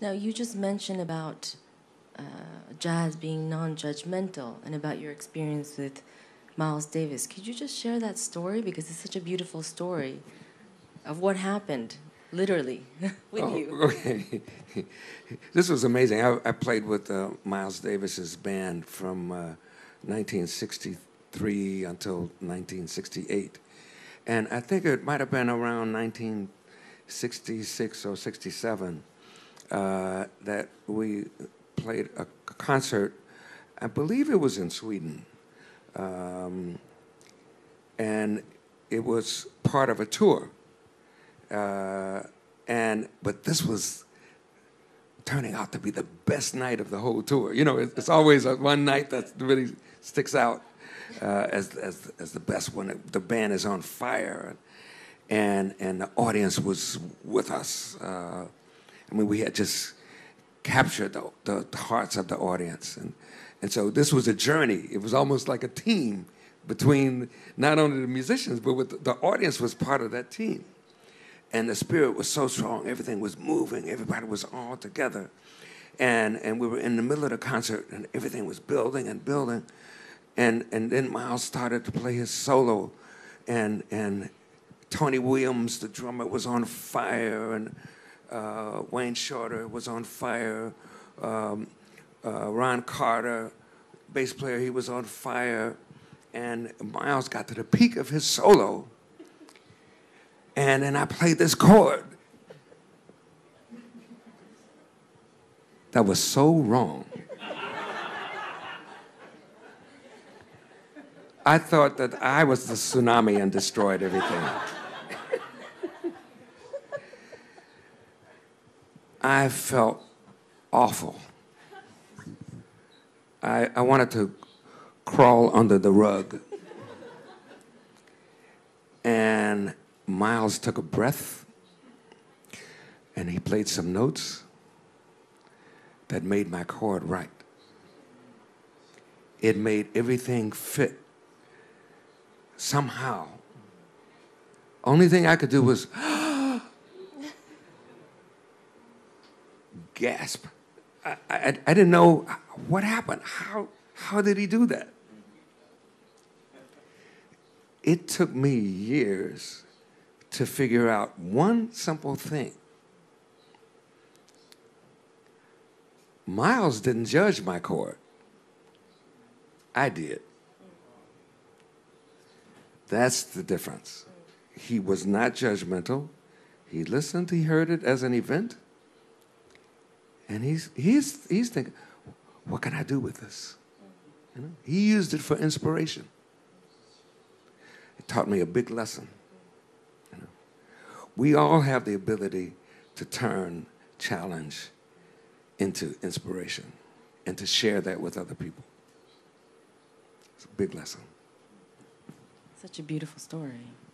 Now, you just mentioned about jazz being non-judgmental and about your experience with Miles Davis. Could you just share that story? Because it's such a beautiful story of what happened, literally, with you. Okay. This was amazing. I played with Miles Davis's band from 1963 until 1968. And I think it might have been around 1966 or 67 that we played a concert. I believe it was in Sweden. And it was part of a tour. But this was turning out to be the best night of the whole tour. You know, it's always one night that really sticks out as the best one. The band is on fire, and the audience was with us. I mean, we had just captured the hearts of the audience, and so this was a journey. It was almost like a team between not only the musicians, but with the audience was part of that team. And the spirit was so strong, everything was moving, everybody was all together. And we were in the middle of the concert, and everything was building and building. And then Miles started to play his solo, and Tony Williams, the drummer, was on fire, and Wayne Shorter was on fire. Ron Carter, bass player, he was on fire. And Miles got to the peak of his solo, and then I played this chord that was so wrong. I thought that I was the tsunami and destroyed everything. I felt awful. I wanted to crawl under the rug. And Miles took a breath, and he played some notes that made my chord right. It made everything fit somehow. Only thing I could do was gasp. I didn't know what happened. How did he do that? It took me years to figure out one simple thing. Miles didn't judge my chord. I did. That's the difference. He was not judgmental. He listened, he heard it as an event, and he's thinking, what can I do with this? You know? He used it for inspiration. It taught me a big lesson. You know? We all have the ability to turn challenge into inspiration and to share that with other people. It's a big lesson. Such a beautiful story.